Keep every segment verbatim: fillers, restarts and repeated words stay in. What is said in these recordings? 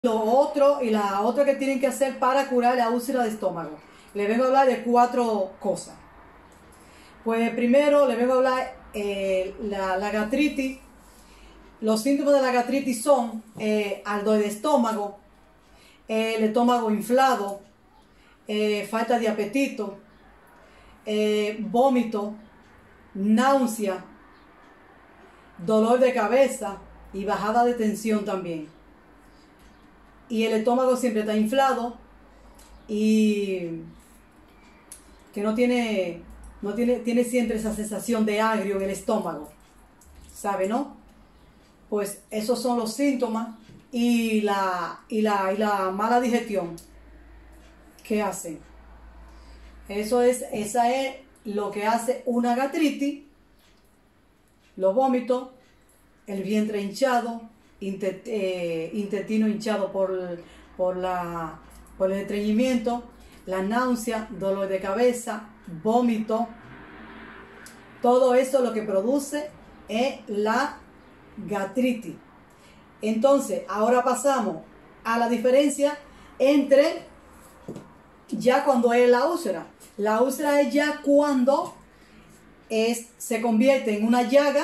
Lo otro y la otra que tienen que hacer para curar la úlcera de estómago. Les vengo a hablar de cuatro cosas. Pues primero les vengo a hablar eh, la, la gastritis. Los síntomas de la gastritis son eh, ardor de estómago, eh, el estómago inflado, eh, falta de apetito, eh, vómito, náusea, dolor de cabeza y bajada de tensión también. Y el estómago siempre está inflado y que no tiene, no tiene, tiene siempre esa sensación de agrio en el estómago, ¿sabe, no? Pues esos son los síntomas y la, y la, y la mala digestión que hacen. Eso es, esa es lo que hace una gastritis: los vómitos, el vientre hinchado, intestino hinchado por, por, la, por el estreñimiento, la náusea, dolor de cabeza, vómito. Todo eso lo que produce es la gastritis. Entonces, ahora pasamos a la diferencia entre ya cuando es la úlcera. La úlcera es ya cuando es, se convierte en una llaga,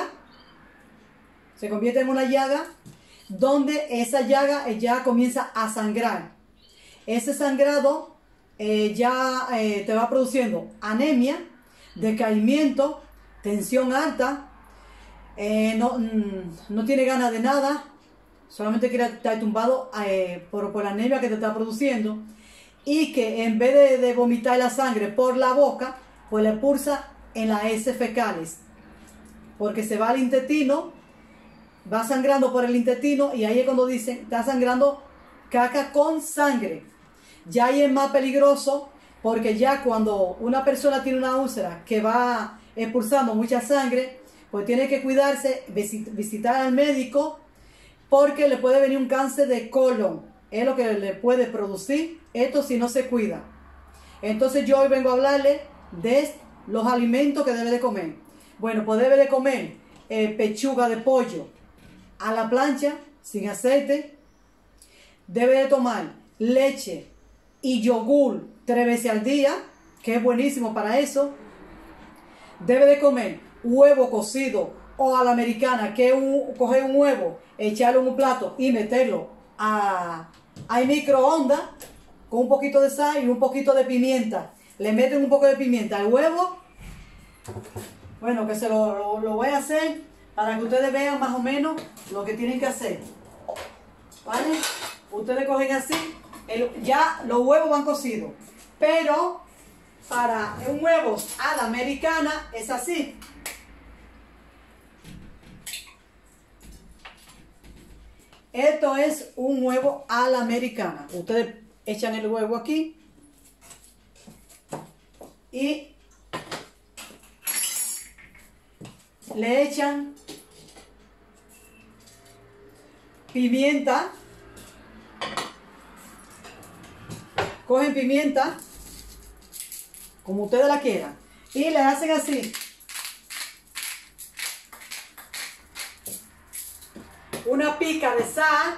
se convierte en una llaga donde esa llaga ya comienza a sangrar. Ese sangrado eh, ya eh, te va produciendo anemia, decaimiento, tensión alta, eh, no, no tiene ganas de nada, solamente quiere estar tumbado eh, por, por la anemia que te está produciendo, y que en vez de, de vomitar la sangre por la boca, pues le expulsa en las heces fecales, porque se va al intestino, va sangrando por el intestino, y ahí es cuando dicen, está sangrando caca con sangre. Ya ahí es más peligroso, porque ya cuando una persona tiene una úlcera que va expulsando mucha sangre, pues tiene que cuidarse, visitar al médico, porque le puede venir un cáncer de colon. Es lo que le puede producir esto si no se cuida. Entonces yo hoy vengo a hablarle de los alimentos que debe de comer. Bueno, pues debe de comer eh, pechuga de pollo a la plancha, sin aceite. Debe de tomar leche y yogur tres veces al día, que es buenísimo para eso. Debe de comer huevo cocido o a la americana, que es un, coger un huevo, echarlo en un plato y meterlo a, a microondas con un poquito de sal y un poquito de pimienta. Le meten un poco de pimienta al huevo. Bueno, que se lo, lo, lo voy a hacer para que ustedes vean más o menos lo que tienen que hacer. ¿Vale? Ustedes cogen así, el, ya los huevos van cocidos. Pero para un huevo a la americana es así. Esto es un huevo a la americana. Ustedes echan el huevo aquí y le echan pimienta, cogen pimienta como ustedes la quieran y le hacen así, una pica de sal,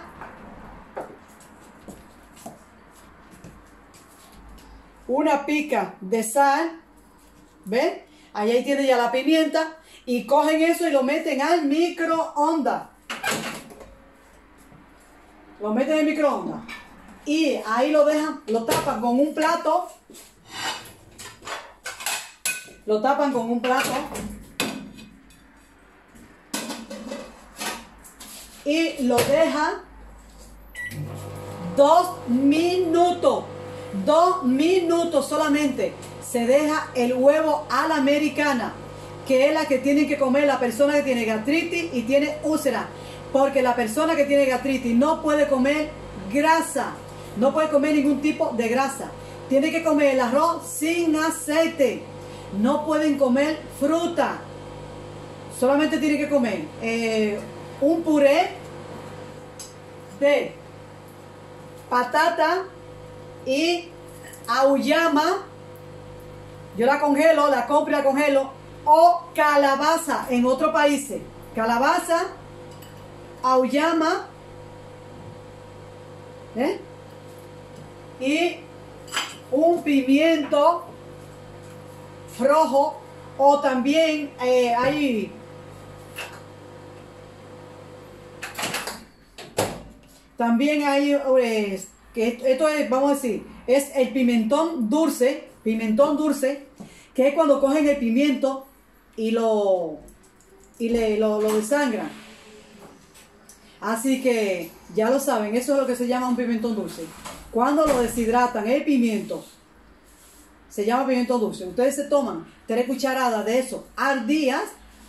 una pica de sal, ¿ven? Ahí tiene ya la pimienta, y cogen eso y lo meten al microondas. Lo meten en el microondas y ahí lo dejan, lo tapan con un plato, lo tapan con un plato y lo dejan dos minutos, dos minutos solamente. Se deja el huevo a la americana, que es la que tienen que comer la persona que tiene gastritis y tiene úlcera. Porque la persona que tiene gastritis no puede comer grasa, no puede comer ningún tipo de grasa. Tiene que comer el arroz sin aceite. No pueden comer fruta. Solamente tienen que comer eh, un puré de patata y auyama. Yo la congelo, la compro y la congelo. O calabaza en otros países. Calabaza, auyama ¿eh? Y un pimiento rojo, o también eh, hay también hay eh, que esto es, vamos a decir, es el pimentón dulce, pimentón dulce, que es cuando cogen el pimiento y lo y le, lo, lo desangran. Así que ya lo saben, eso es lo que se llama un pimentón dulce. Cuando lo deshidratan, el pimiento se llama pimiento dulce. Ustedes se toman tres cucharadas de eso al día,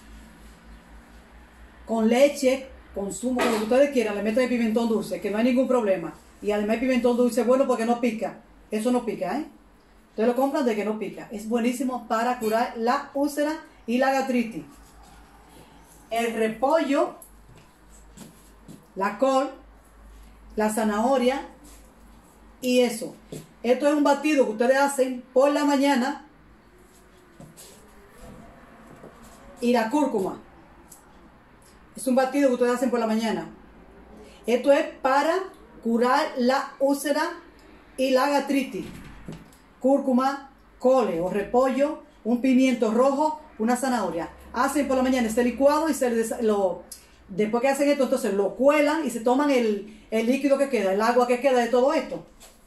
con leche, consumo, como ustedes quieran, le meten el pimentón dulce, que no hay ningún problema. Y además el pimentón dulce es bueno porque no pica. Eso no pica, ¿eh? Ustedes lo compran de que no pica. Es buenísimo para curar la úlcera y la gastritis. El repollo, la col, la zanahoria y eso. Esto es un batido que ustedes hacen por la mañana. Y la cúrcuma. Es un batido que ustedes hacen por la mañana. Esto es para curar la úlcera y la gastritis. Cúrcuma, cole o repollo, un pimiento rojo, una zanahoria. Hacen por la mañana este licuado y se lo, después que hacen esto, entonces lo cuelan y se toman el, el líquido que queda, el agua que queda de todo esto.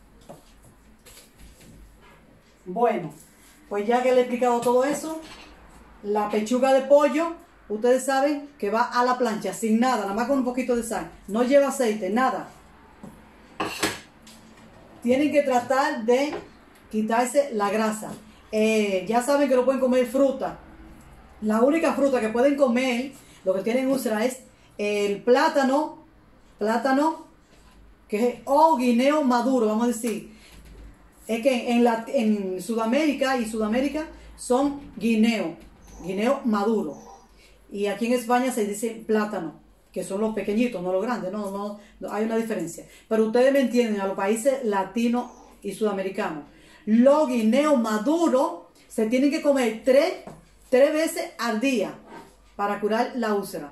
Bueno, pues ya que le he explicado todo eso, la pechuga de pollo, ustedes saben que va a la plancha sin nada, nada más con un poquito de sal. No lleva aceite, nada. Tienen que tratar de quitarse la grasa. Eh, ya saben que no pueden comer fruta. La única fruta que pueden comer, lo que tienen úlcera, es el plátano, plátano, que es o guineo maduro, vamos a decir. Es que en, la, en Sudamérica y Sudamérica son guineo, guineo maduro. Y aquí en España se dice plátano, que son los pequeñitos, no los grandes, no, no, no hay una diferencia. Pero ustedes me entienden, a los países latinos y sudamericanos. Los guineos maduros se tienen que comer tres, tres veces al día para curar la úlcera.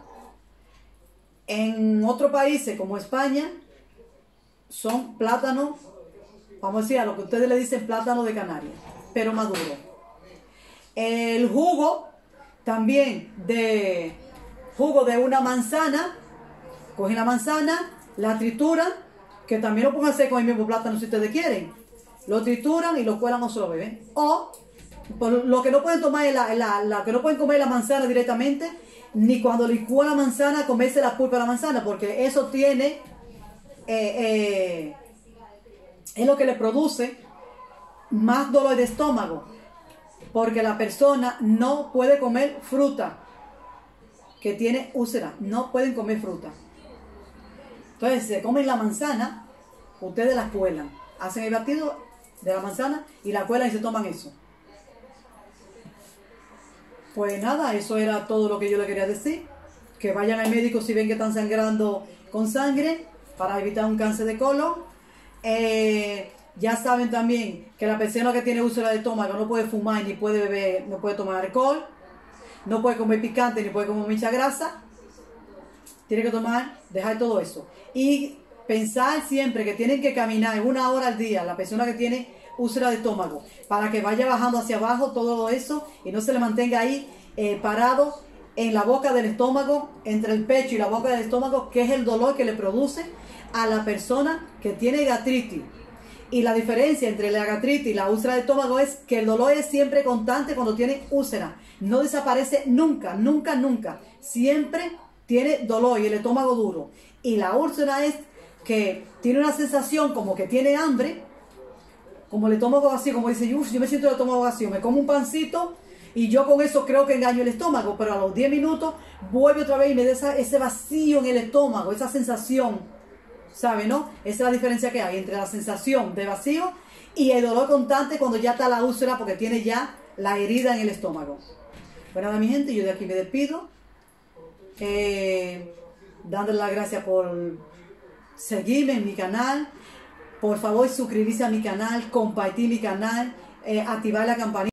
En otros países como España son plátanos, vamos a decir, a lo que ustedes le dicen plátano de Canarias, pero maduro. El jugo también de jugo de una manzana, cogen la manzana, la trituran, que también lo pueden hacer con el mismo plátano si ustedes quieren. Lo trituran y lo cuelan o se lo beben. O por lo que no pueden tomar es la, la, la que no pueden comer la manzana directamente, ni cuando licúan la manzana comerse la pulpa de la manzana, porque eso tiene eh, eh, es lo que le produce más dolor de estómago, porque la persona no puede comer fruta que tiene úlcera, no pueden comer fruta. Entonces se comen la manzana, ustedes la cuelan, hacen el batido de la manzana y la cuelan y se toman eso. Pues nada, eso era todo lo que yo le quería decir. Que vayan al médico si ven que están sangrando con sangre para evitar un cáncer de colon. Eh, ya saben también que la persona que tiene úlcera de estómago no puede fumar, ni puede beber, no puede tomar alcohol, no puede comer picante, ni puede comer mucha grasa. Tiene que tomar, dejar todo eso. Y pensar siempre que tienen que caminar una hora al día, la persona que tiene úlcera de estómago, para que vaya bajando hacia abajo todo eso y no se le mantenga ahí eh, parado en la boca del estómago, entre el pecho y la boca del estómago, que es el dolor que le produce a la persona que tiene gastritis. Y la diferencia entre la gastritis y la úlcera de estómago es que el dolor es siempre constante cuando tiene úlcera. No desaparece nunca, nunca, nunca. Siempre tiene dolor y el estómago duro. Y la úlcera es que tiene una sensación como que tiene hambre, como el estómago vacío, como dice, uff, yo me siento el estómago vacío, me como un pancito y yo con eso creo que engaño el estómago, pero a los diez minutos vuelve otra vez y me da esa, ese vacío en el estómago, esa sensación, ¿sabe, no? Esa es la diferencia que hay entre la sensación de vacío y el dolor constante cuando ya está la úlcera porque tiene ya la herida en el estómago. Bueno, nada, mi gente, yo de aquí me despido, eh, dándole las gracias por seguirme en mi canal. Por favor, suscribirse a mi canal, compartir mi canal, eh, activar la campanita.